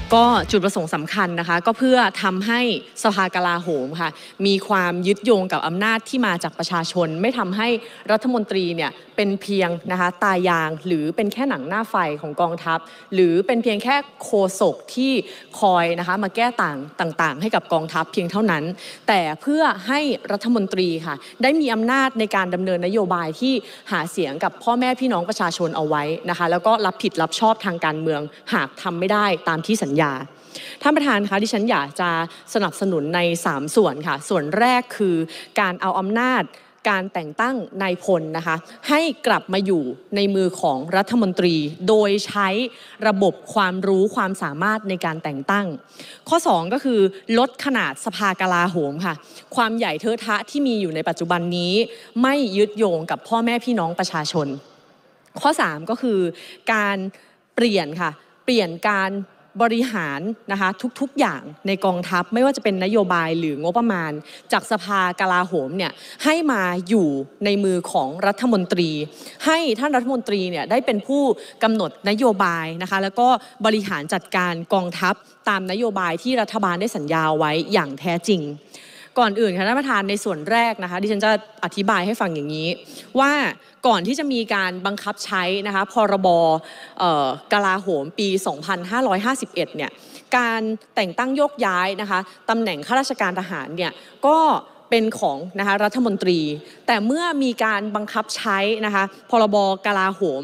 ก็จุดประสงค์สำคัญนะคะก็เพื่อทำให้สภากลาโหมค่ะมีความยึดโยงกับอำนาจที่มาจากประชาชนไม่ทำให้รัฐมนตรีเนี่ยเป็นเพียงนะคะตายางหรือเป็นแค่หนังหน้าไฟของกองทัพหรือเป็นเพียงแค่โฆษกที่คอยนะคะมาแก้ต่างให้กับกองทัพเพียงเท่านั้นแต่เพื่อให้รัฐมนตรีค่ะได้มีอำนาจในการดำเนินนโยบายที่หาเสียงกับพ่อแม่พี่น้องประชาชนเอาไว้นะคะแล้วก็รับผิดรับชอบทางการเมืองหากทำไม่ได้ตามที่สัญญาท่านประธานคะดิฉันอยากจะสนับสนุนใน3ส่วนค่ะส่วนแรกคือการเอาอำนาจการแต่งตั้งนายพลนะคะให้กลับมาอยู่ในมือของรัฐมนตรีโดยใช้ระบบความรู้ความสามารถในการแต่งตั้งข้อ2ก็คือลดขนาดสภากลาโหมค่ะความใหญ่เทอะทะที่มีอยู่ในปัจจุบันนี้ไม่ยึดโยงกับพ่อแม่พี่น้องประชาชนข้อ3ก็คือการเปลี่ยนการบริหารนะคะทุกๆอย่างในกองทัพไม่ว่าจะเป็นนโยบายหรืองบประมาณจากสภากลาโหมเนี่ยให้มาอยู่ในมือของรัฐมนตรีให้ท่านรัฐมนตรีเนี่ยได้เป็นผู้กำหนดนโยบายนะคะแล้วก็บริหารจัดการกองทัพตามนโยบายที่รัฐบาลได้สัญญาไว้อย่างแท้จริงก่อนอื่นค่ะท่านประธานในส่วนแรกนะคะดิฉันจะอธิบายให้ฟังอย่างนี้ว่าก่อนที่จะมีการบังคับใช้นะคะพรบกลาโหมปี 2551 เนี่ยการแต่งตั้งโยกย้ายนะคะตำแหน่งข้าราชการทหารเนี่ยก็เป็นของนะคะรัฐมนตรีแต่เมื่อมีการบังคับใช้นะคะพรบกลาโหม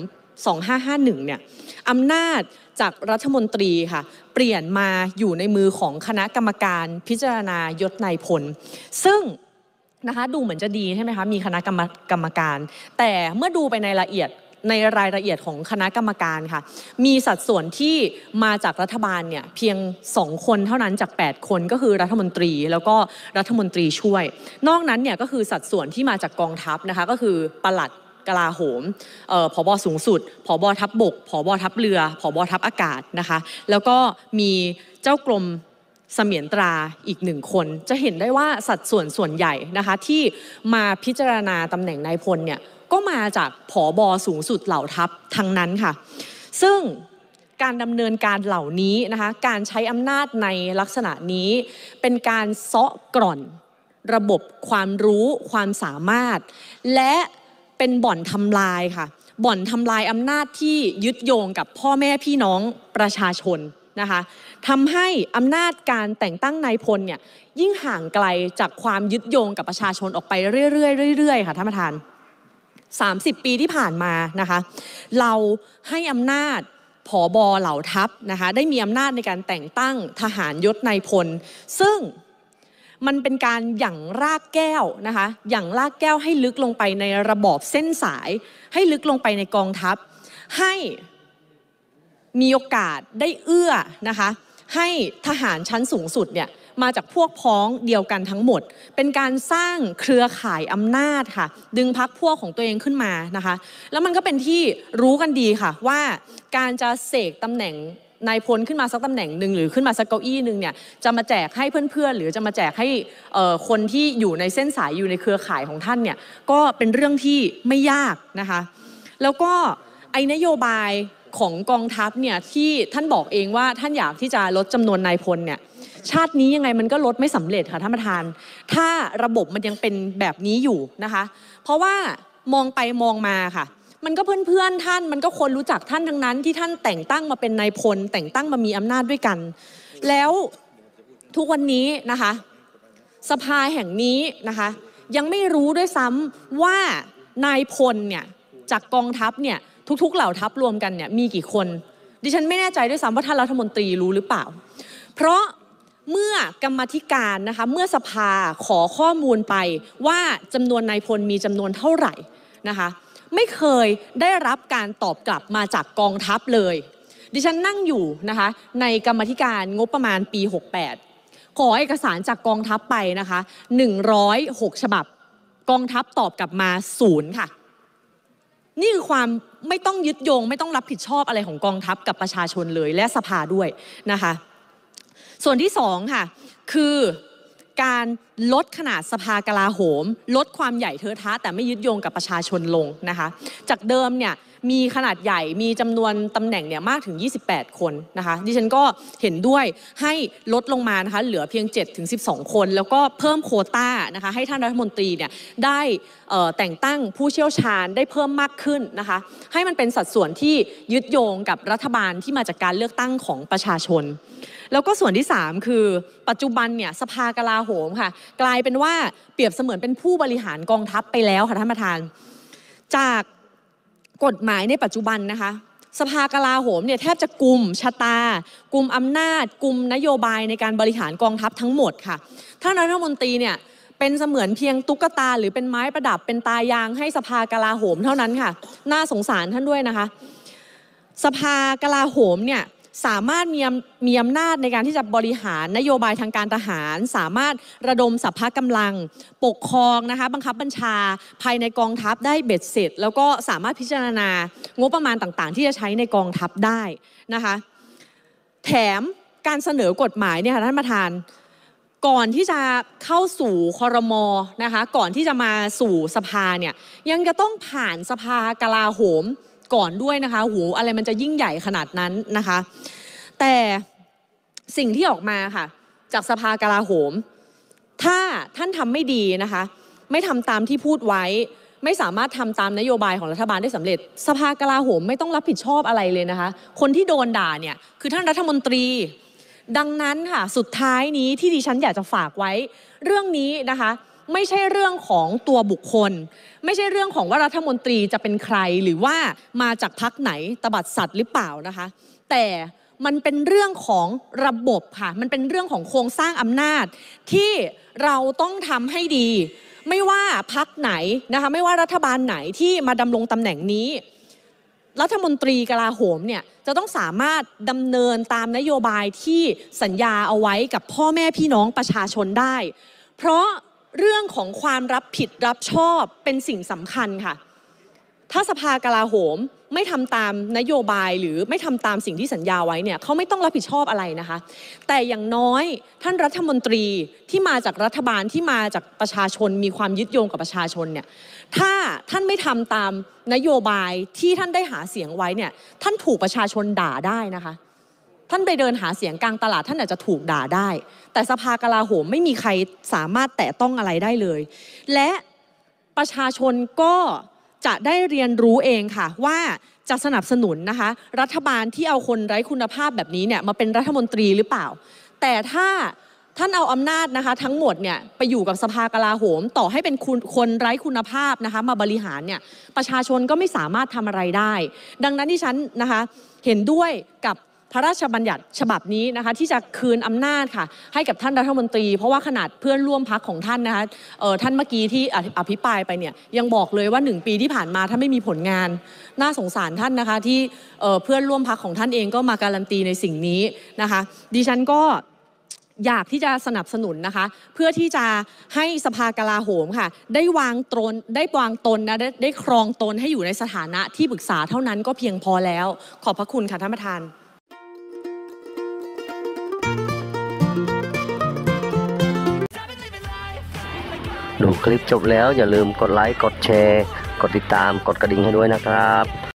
2551 เนี่ยอำนาจจากรัฐมนตรีค่ะเปลี่ยนมาอยู่ในมือของคณะกรรมการพิจารณายศนายพลซึ่งนะคะดูเหมือนจะดีใช่ไหมคะมีคณะกรรมการแต่เมื่อดูไปในรายละเอียดของคณะกรรมการค่ะมีสัดส่วนที่มาจากรัฐบาลเนี่ยเพียง2 คนเท่านั้นจาก8 คนก็คือรัฐมนตรีแล้วก็รัฐมนตรีช่วยนอกนั้นเนี่ยก็คือสัดส่วนที่มาจากกองทัพนะคะก็คือปลัดกลาโหมผบ.สูงสุดผบ.ทัพบกผบ.ทัพเรือผบ.ทัพอากาศนะคะแล้วก็มีเจ้ากรมเสมียนตราอีก1 คนจะเห็นได้ว่าสัดส่วนใหญ่นะคะที่มาพิจารณาตำแหน่งนายพลเนี่ยก็มาจากผบ.สูงสุดเหล่าทัพทั้งนั้นค่ะซึ่งการดำเนินการเหล่านี้นะคะการใช้อำนาจในลักษณะนี้เป็นการเซาะกร่อนระบบความรู้ความสามารถและเป็นบ่อนทำลายค่ะบ่อนทำลายอำนาจที่ยึดโยงกับพ่อแม่พี่น้องประชาชนนะคะทำให้อำนาจการแต่งตั้งนายพลเนี่ยยิ่งห่างไกลจากความยึดโยงกับประชาชนออกไปเรื่อยๆค่ะท่านประธาน30 ปีที่ผ่านมานะคะเราให้อำนาจผบ.เหล่าทัพนะคะได้มีอำนาจในการแต่งตั้งทหารยศนายพลซึ่งมันเป็นการหยั่งรากแก้วนะคะหยั่งรากแก้วให้ลึกลงไปในระบอบเส้นสายให้ลึกลงไปในกองทัพให้มีโอกาสได้เอื้อนะคะให้ทหารชั้นสูงสุดเนี่ยมาจากพวกพ้องเดียวกันทั้งหมดเป็นการสร้างเครือข่ายอำนาจค่ะดึงพรรคพวกของตัวเองขึ้นมานะคะแล้วมันก็เป็นที่รู้กันดีค่ะว่าการจะเสกตำแหน่งนายพลขึ้นมาสักตำแหน่งหนึ่งหรือขึ้นมาสักเก้าอี้หนึ่งเนี่ยจะมาแจกให้เพื่อนๆหรือจะมาแจกให้คนที่อยู่ในเส้นสายอยู่ในเครือข่ายของท่านเนี่ยก็เป็นเรื่องที่ไม่ยากนะคะแล้วก็ไอ้นโยบายของกองทัพเนี่ยที่ท่านบอกเองว่าท่านอยากที่จะลดจำนวนนายพลเนี่ยชาตินี้ยังไงมันก็ลดไม่สำเร็จค่ะท่านประธานถ้าระบบมันยังเป็นแบบนี้อยู่นะคะเพราะว่ามองไปมองมาค่ะมันก็เพื่อนท่านมันก็คนรู้จักท่านทั้งนั้นที่ท่านแต่งตั้งมาเป็นนายพลแต่งตั้งมามีอำนาจด้วยกันแล้วทุกวันนี้นะคะสภาแห่งนี้นะคะยังไม่รู้ด้วยซ้ำว่านายพลเนี่ยจากกองทัพเนี่ยทุกๆเหล่าทัพรวมกันเนี่ยมีกี่คนดิฉันไม่แน่ใจด้วยซ้ำว่าท่านรัฐมนตรีรู้หรือเปล่าเพราะเมื่อกรรมาธิการนะคะเมื่อสภาขอข้อมูลไปว่าจำนวนนายพลมีจำนวนเท่าไหร่นะคะไม่เคยได้รับการตอบกลับมาจากกองทัพเลยดิฉันนั่งอยู่นะคะในกรรมาธิการงบประมาณปี 68ขอเอกสารจากกองทัพไปนะคะ106 ฉบับกองทัพตอบกลับมา0ค่ะนี่คือความไม่ต้องยึดโยงไม่ต้องรับผิดชอบอะไรของกองทัพกับประชาชนเลยและสภาด้วยนะคะส่วนที่2ค่ะคือการลดขนาดสภากลาโหมลดความใหญ่เทอะทะแต่ไม่ยึดโยงกับประชาชนลงนะคะจากเดิมเนี่ยมีขนาดใหญ่มีจำนวนตำแหน่งเนี่ยมากถึง28คนนะคะดิฉันก็เห็นด้วยให้ลดลงมานะคะเหลือเพียง7 ถึง 12คนแล้วก็เพิ่มโควต้านะคะให้ท่านรัฐมนตรีเนี่ยได้แต่งตั้งผู้เชี่ยวชาญได้เพิ่มมากขึ้นนะคะให้มันเป็นสัดส่วนที่ยึดโยงกับรัฐบาลที่มาจากการเลือกตั้งของประชาชนแล้วก็ส่วนที่3คือปัจจุบันเนี่ยสภากลาโหมค่ะกลายเป็นว่าเปรียบเสมือนเป็นผู้บริหารกองทัพไปแล้วค่ะท่านประธานจากกฎหมายในปัจจุบันนะคะสภากลาโหมเนี่ยแทบจะกุมชะตากุมอำนาจกุมนโยบายในการบริหารกองทัพทั้งหมดค่ะท่านรัฐมนตรีเนี่ยเป็นเสมือนเพียงตุ๊กตาหรือเป็นไม้ประดับเป็นตายางให้สภากลาโหมเท่านั้นค่ะน่าสงสารท่านด้วยนะคะสภากลาโหมเนี่ยสามารถมีอำนาจในการที่จะบริหารนโยบายทางการทหารสามารถระดมสรรพกำลังปกครองนะคะบังคับบัญชาภายในกองทัพได้เบ็ดเสร็จแล้วก็สามารถพิจารณางบประมาณต่างๆที่จะใช้ในกองทัพได้นะคะแถมการเสนอกฎหมายเนี่ยค่ะท่านประธานก่อนที่จะเข้าสู่ครม.นะคะก่อนที่จะมาสู่สภาเนี่ยยังจะต้องผ่านสภากลาโหมก่อนด้วยนะคะโหอะไรมันจะยิ่งใหญ่ขนาดนั้นนะคะแต่สิ่งที่ออกมาค่ะจากสภากลาโหมถ้าท่านทำไม่ดีนะคะไม่ทำตามที่พูดไว้ไม่สามารถทำตามนโยบายของรัฐบาลได้สำเร็จสภากลาโหมไม่ต้องรับผิดชอบอะไรเลยนะคะคนที่โดนด่าเนี่ยคือท่านรัฐมนตรีดังนั้นค่ะสุดท้ายนี้ที่ดิฉันอยากจะฝากไว้เรื่องนี้นะคะไม่ใช่เรื่องของตัวบุคคลไม่ใช่เรื่องของว่ารัฐมนตรีจะเป็นใครหรือว่ามาจากพรรคไหนตบัดสัตว์หรือเปล่านะคะแต่มันเป็นเรื่องของระบบค่ะมันเป็นเรื่องของโครงสร้างอำนาจที่เราต้องทำให้ดีไม่ว่าพรรคไหนนะคะไม่ว่ารัฐบาลไหนที่มาดำรงตำแหน่งนี้รัฐมนตรีกลาโหมเนี่ยจะต้องสามารถดำเนินตามนโยบายที่สัญญาเอาไว้กับพ่อแม่พี่น้องประชาชนได้เพราะเรื่องของความรับผิดรับชอบเป็นสิ่งสำคัญค่ะถ้าสภากลาโหมไม่ทำตามนโยบายหรือไม่ทำตามสิ่งที่สัญญาไว้เนี่ยเขาไม่ต้องรับผิดชอบอะไรนะคะแต่อย่างน้อยท่านรัฐมนตรีที่มาจากรัฐบาลที่มาจากประชาชนมีความยึดโยงกับประชาชนเนี่ยถ้าท่านไม่ทำตามนโยบายที่ท่านได้หาเสียงไว้เนี่ยท่านถูกประชาชนด่าได้นะคะท่านไปเดินหาเสียงกลางตลาดท่านอาจจะถูกด่าได้แต่สภากลาโหมไม่มีใครสามารถแตะต้องอะไรได้เลยและประชาชนก็จะได้เรียนรู้เองค่ะว่าจะสนับสนุนนะคะรัฐบาลที่เอาคนไร้คุณภาพแบบนี้เนี่ยมาเป็นรัฐมนตรีหรือเปล่าแต่ถ้าท่านเอาอำนาจนะคะทั้งหมดเนี่ยไปอยู่กับสภากลาโหมต่อให้เป็นคนไร้คุณภาพนะคะมาบริหารเนี่ยประชาชนก็ไม่สามารถทำอะไรได้ดังนั้นที่ฉันนะคะเห็นด้วยกับพระราชบัญญัติฉบับนี้นะคะที่จะคืนอำนาจค่ะให้กับท่านรัฐมนตรีเพราะว่าขนาดเพื่อนร่วมพรรคของท่านนะคะท่านเมื่อกี้ที่อภิปรายไปเนี่ยยังบอกเลยว่า1 ปีที่ผ่านมาท่านไม่มีผลงานน่าสงสารท่านนะคะที่เพื่อนร่วมพรรคของท่านเองก็มาการันตีในสิ่งนี้นะคะดิฉันก็อยากที่จะสนับสนุนนะคะเพื่อที่จะให้สภากลาโหมค่ะได้วางตนนะได้ครองตนให้อยู่ในสถานะที่ปรึกษาเท่านั้นก็เพียงพอแล้วขอบพระคุณค่ะท่านประธานดูคลิปจบแล้วอย่าลืมกดไลค์กดแชร์กดติดตามกดกระดิ่งให้ด้วยนะครับ